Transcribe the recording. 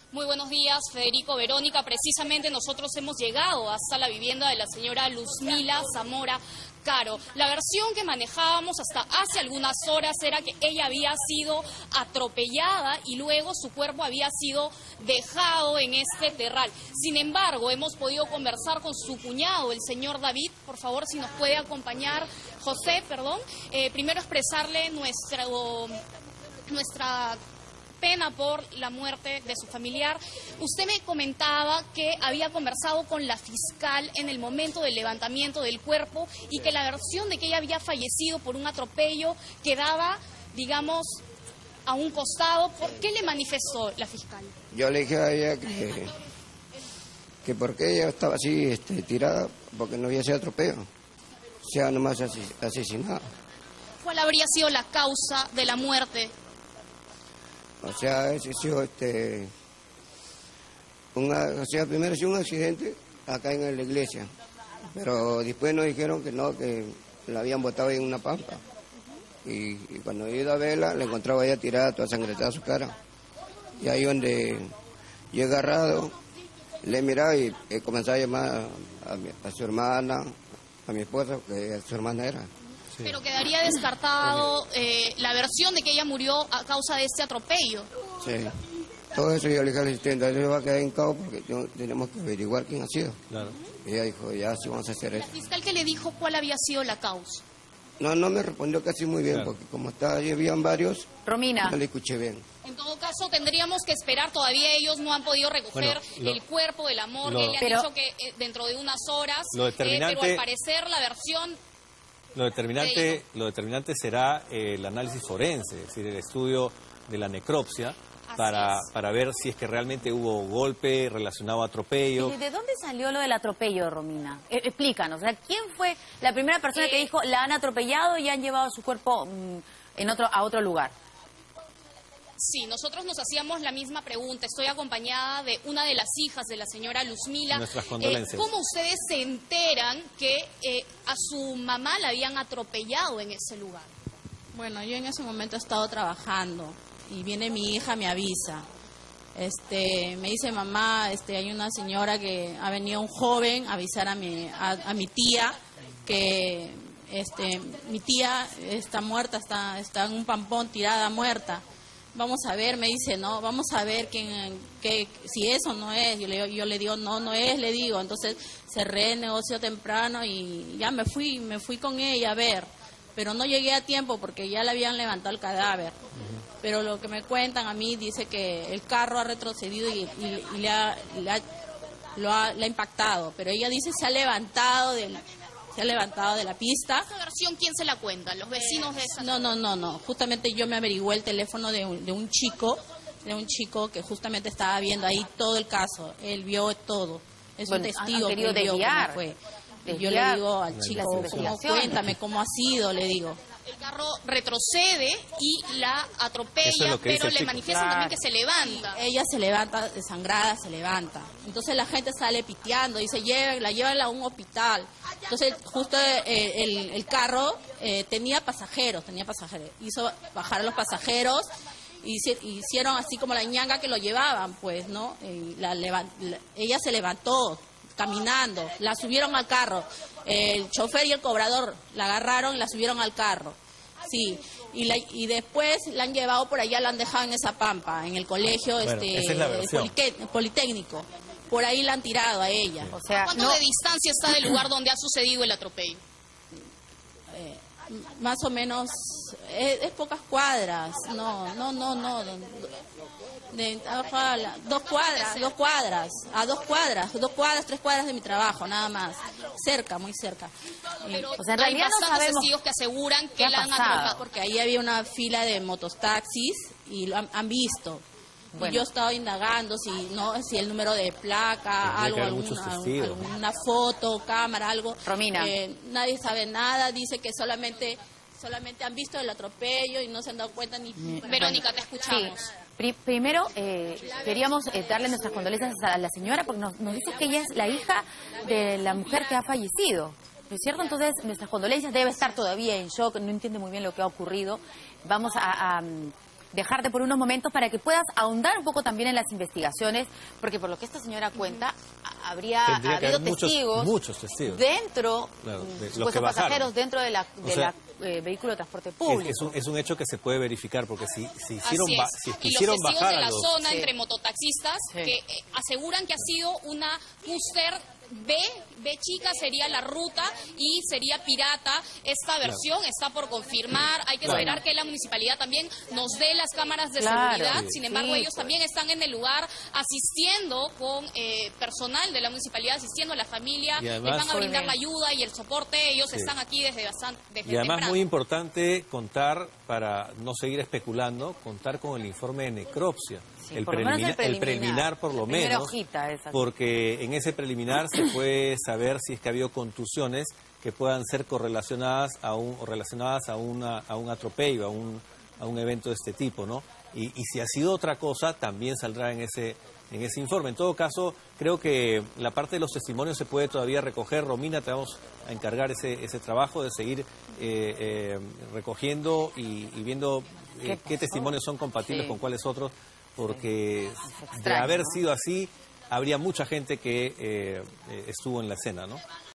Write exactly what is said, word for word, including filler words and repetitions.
Muy buenos días, Federico, Verónica. Precisamente nosotros hemos llegado hasta la vivienda de la señora Luzmila Zamora Caro. La versión que manejábamos hasta hace algunas horas era que ella había sido atropellada y luego su cuerpo había sido dejado en este terral. Sin embargo, hemos podido conversar con su cuñado, el señor David. Por favor, si nos puede acompañar, José, perdón. Eh, primero expresarle nuestro, nuestra... pena por la muerte de su familiar. Usted me comentaba que había conversado con la fiscal en el momento del levantamiento del cuerpo y que la versión de que ella había fallecido por un atropello quedaba, digamos, a un costado. ¿Por qué le manifestó la fiscal? Yo le dije a ella que, que porque ella estaba así este, tirada, porque no había sido atropello, o sea, nomás asesinada. ¿Cuál habría sido la causa de la muerte? O sea, ese sido este, una, o sea, primero sido un accidente acá en la iglesia, pero después nos dijeron que no, que la habían botado en una pampa. Y, y cuando he ido a verla, la encontraba ella tirada, toda sangrentada su cara. Y ahí donde yo he agarrado, le he mirado y he comenzado a llamar a, mi, a su hermana, a mi esposa, que su hermana era. Sí. Pero quedaría descartado eh, la versión de que ella murió a causa de este atropello. Sí, todo eso yo le dije al asistente, eso va a quedar en caos porque yo, tenemos que averiguar quién ha sido. Claro. Y ella dijo, ya sí vamos a hacer eso. ¿La fiscal qué le dijo cuál había sido la causa? No, no me respondió casi muy bien, claro, porque como estaba, allí habían varios, Romina. no le escuché bien. En todo caso, tendríamos que esperar, todavía ellos no han podido recoger bueno, lo, el cuerpo de la morgue, lo, le han pero, dicho que eh, dentro de unas horas, lo determinante, eh, pero al parecer la versión... Lo determinante, lo determinante será eh, el análisis forense, es decir, el estudio de la necropsia, para, para ver si es que realmente hubo golpe relacionado a atropello. ¿Y de dónde salió lo del atropello, Romina? Eh, explícanos, o sea, ¿quién fue la primera persona eh, que dijo la han atropellado y han llevado su cuerpo mmm, en otro, a otro lugar? Sí, nosotros nos hacíamos la misma pregunta. Estoy acompañada de una de las hijas de la señora Luzmila. Nuestras condolencias. Eh, ¿Cómo ustedes se enteran que eh, a su mamá la habían atropellado en ese lugar? Bueno, yo en ese momento he estado trabajando y viene mi hija, me avisa. Este, me dice, mamá, este, hay una señora que ha venido un joven a avisar a mi, a, a mi tía que este, mi tía está muerta, está, está en un pampón tirada muerta. Vamos a ver, me dice, no, vamos a ver quién, qué, si eso no es. Yo le, yo le digo, no, no es, le digo. Entonces cerré el negocio temprano y ya me fui, me fui con ella a ver. Pero no llegué a tiempo porque ya le habían levantado el cadáver. Uh-huh. Pero lo que me cuentan a mí dice que el carro ha retrocedido y, y, y le, ha, le, ha, lo ha, le ha impactado. Pero ella dice se ha levantado del... se ha levantado de la pista. ¿Esa versión quién se la cuenta? ¿Los vecinos de esa? No, no, no, no. Justamente yo me averigué el teléfono de un, de un chico, de un chico que justamente estaba viendo ahí todo el caso. Él vio todo. Es bueno, un testigo que él vio cómo fue. Y yo le digo al chico, ¿cómo, cuéntame cómo ha sido? Le digo. El carro retrocede y la atropella, es pero le manifiestan claro. también que se levanta. Sí, ella se levanta, desangrada, se levanta. Entonces la gente sale piteando, dice, llévenla, llévenla a un hospital. Entonces justo eh, el, el carro eh, tenía pasajeros, tenía pasajeros. Hizo bajar a los pasajeros y hicieron así como la ñanga que lo llevaban, pues, ¿no? Y la, la, ella se levantó caminando, la subieron al carro. El chofer y el cobrador la agarraron y la subieron al carro. Sí, y, la, y después la han llevado por allá, la han dejado en esa pampa, en el colegio bueno, este esa es la polite, politécnico. Por ahí la han tirado a ella. O sea, ¿cuánto no, de distancia está del lugar donde ha sucedido el atropello? Eh, más o menos, es, es pocas cuadras. No, no, no, no. De, ojalá, dos cuadras, dos cuadras, a dos cuadras, dos cuadras, tres cuadras de mi trabajo, nada más, cerca, muy cerca. Pero, o sea, en realidad hay bastantes no testigos que aseguran que la han atropellado. Porque ahí había una fila de mototaxis y lo han, han visto. Bueno. Y yo he estado indagando si no, si el número de placa, algo, alguna, alguna foto, cámara, algo. Romina. Eh, nadie sabe nada, dice que solamente solamente han visto el atropello y no se han dado cuenta ni... Verónica, te escuchamos. Sí. Primero, eh, queríamos eh, darle nuestras condolencias a la señora porque nos, nos dice que ella es la hija de la mujer que ha fallecido. ¿No es cierto? Entonces, nuestras condolencias, debe estar todavía en shock, no entiende muy bien lo que ha ocurrido. Vamos a, a, dejarte por unos momentos para que puedas ahondar un poco también en las investigaciones, porque por lo que esta señora cuenta, a- habría Tendría que habido haber muchos- testigos, muchos testigos. dentro, Claro, de los supuestos que bajaron. pasajeros dentro de la, de O sea, la eh, vehículo de transporte Es, público. es un, es un hecho que se puede verificar, porque si, si hicieron, Así ba- es. si es que Y los hicieron testigos bajar de a la los... zona Sí. entre mototaxistas Sí. que eh, aseguran que ha sido una booster B, B chica sería la ruta y sería pirata. Esta versión está por confirmar. Hay que Claro. esperar que la municipalidad también nos dé las cámaras de Claro. seguridad. Sí. Sin embargo, Sí, ellos pues. también están en el lugar asistiendo con eh, personal de la municipalidad, asistiendo a la familia. Y Les además- van a brindar Muy la bien. ayuda y el soporte. Ellos Sí. están aquí desde bastante desde Y además temprano. muy importante contar, para no seguir especulando, contar con el informe de necropsia. Sí, el, por lo menos el prelimina- preliminar. preliminar por lo La primera menos, hojita esa. porque en ese preliminar se puede saber si es que ha habido contusiones que puedan ser correlacionadas a un, o relacionadas a, una, a un atropello, a un, a un evento de este tipo, ¿no? Y, y si ha sido otra cosa, también saldrá en ese, en ese informe. En todo caso, creo que la parte de los testimonios se puede todavía recoger. Romina, te vamos a encargar ese, ese trabajo de seguir eh, eh, recogiendo y, y viendo eh, ¿Qué qué, pasó? testimonios son compatibles Sí. con cuáles otros, porque Es de extraño, haber ¿no? sido así, habría mucha gente que eh, eh, estuvo en la escena, ¿no?